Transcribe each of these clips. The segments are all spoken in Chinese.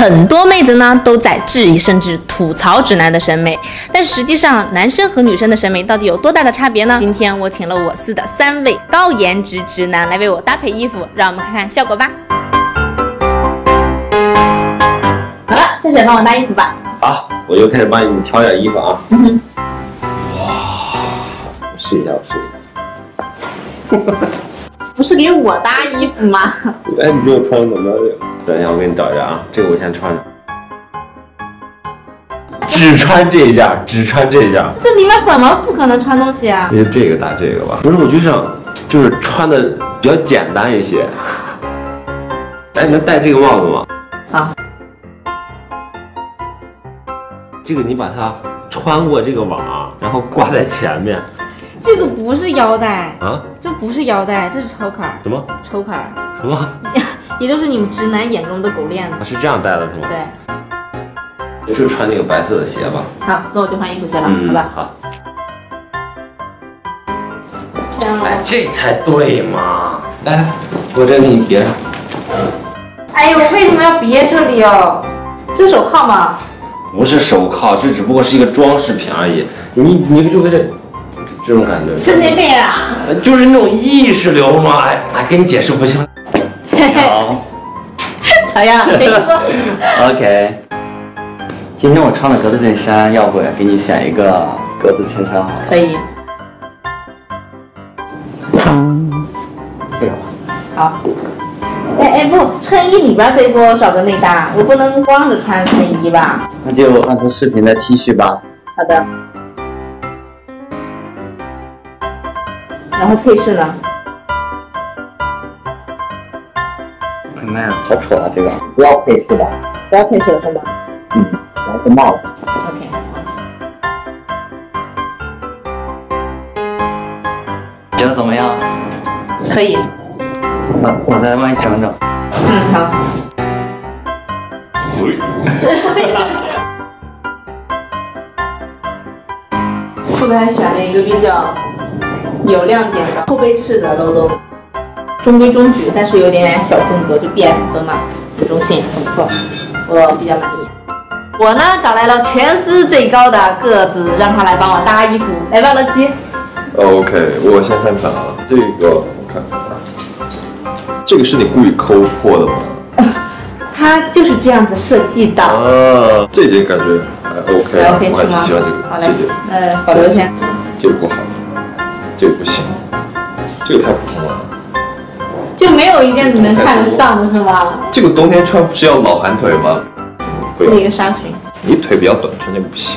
很多妹子呢都在质疑甚至吐槽直男的审美，但实际上男生和女生的审美到底有多大的差别呢？今天我请了我司的3位高颜值直男来为我搭配衣服，让我们看看效果吧。好了，顺水帮我搭衣服吧。 好，我就开始帮你挑点衣服啊。哇，我试一下， 不是给我搭衣服吗？ 哎，你这个穿的怎么样？等一下，我给你找一下啊，这个我先穿着。只穿这一件，只穿这件。 这里面怎么不可能穿东西啊？ 那就这个搭这个吧。不是，我就想，就是穿的比较简单一些。哎，你能戴这个帽子吗？ 好。 这个你把它穿过这个网，然后挂在前面。 这个不是腰带啊， 这不是腰带，这是抽坎。 什么？ 抽坎？ 什么？ 也就是你们直男眼中的狗链子。 是这样戴的是吗？ 对。 你是穿那个白色的鞋吧？ 好，那我就换衣服去了，好吧？ 好。 这样。 哎，这才对嘛！来，我这给你别上。 哎呦，为什么要别这里哦？这是手铐吗？ 不是手铐，这只不过是一个装饰品而已。你就为这种感觉。 神经病啊！ 就是那种意识流嘛。哎，跟你解释不行。 好。 好呀，谁说 ？OK。今天我穿的格子衬衫，要不给你选一个格子衬衫好？ 可以。 这个吧。 好。哎不，衬衣里边得给我找个内搭，我不能光着穿内衣吧？ 那就换成视频的 T 恤吧。 好的。然后配饰呢？ 哎妈呀，好丑啊！这个不要配饰吧？ 不要配饰了是吗？ 来个帽子。 OK。 觉得怎么样？ 可以。 我再帮你整整。 好。裤子还选了一个比较有亮点的后背式的漏洞，中规中矩，但是有点小风格，就 BF 风嘛，主中性很不错，我比较满意。我呢找来了全司最高的个子，让他来帮我搭衣服，来吧，乐基。 OK， 我先看看啊，这个我看看啊，这个是你故意抠破的吗？ 它就是这样子设计的。 啊，这件感觉还 OK， 我还挺喜欢这个。 好嘞， 这件保留先。 这个不好，这个不行，这个太普通了。 就没有一件你能看得上的是吗？ 这个冬天穿不是要老寒腿吗？ 这一个纱裙。 你腿比较短，穿这个不行。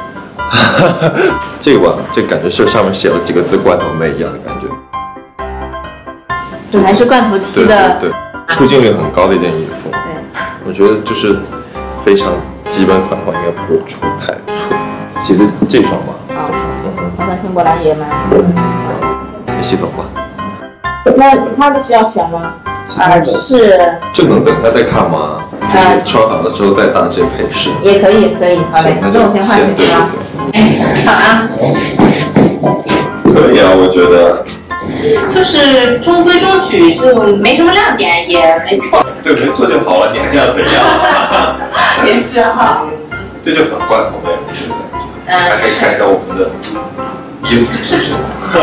这个吧，这个感觉是上面写了几个字“罐头妹”一样的感觉。 就还是罐头 T 的。 对，出镜率很高的一件衣服。 对。 我觉得就是非常基本款的话，应该不会出太错。其实这双吧， 好像听过来也蛮。 你洗头吧。 那其他的需要选吗？是。 这能等一下再看吗？就是穿好了之后再搭这些配饰。 也可以，可以，好嘞。那我先换衣服了。好啊。 可以啊，我觉得。 就是中规中矩，就没什么亮点，也没错。 对，没错就好了，你还这样怎样？ 也是哈。 这就很罐头妹，还可以看一下我们的衣服，是不是？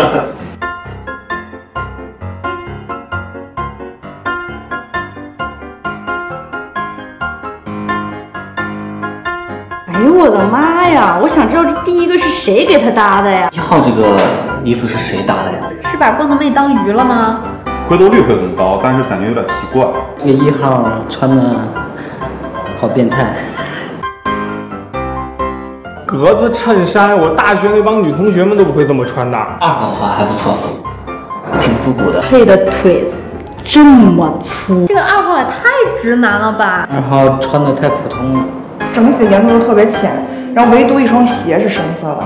哎呦我的妈呀！我想知道这第一个是谁给他搭的呀？ 1号这个衣服是谁搭的呀？ 是把罐头妹当鱼了吗？ 回头率会很高，但是感觉有点奇怪。 这个1号穿的好变态。 格子衬衫，我大学那帮女同学们都不会这么穿的。 2号的话还不错，挺复古的。 配的腿这么粗， 这个2号也太直男了吧 ！2号穿的太普通了。 整体的颜色都特别浅，然后唯独一双鞋是深色的。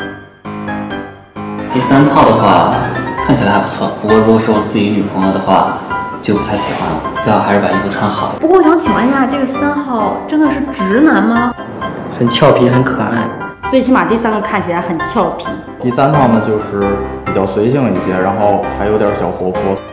第3套的话看起来还不错，不过如果是我自己女朋友的话，就不太喜欢了。最好还是把衣服穿好。 不过我想请问一下，这个3号真的是直男吗？ 很俏皮，很可爱。 最起码第3个看起来很俏皮。 第3套呢，就是比较随性一些，然后还有点小活泼。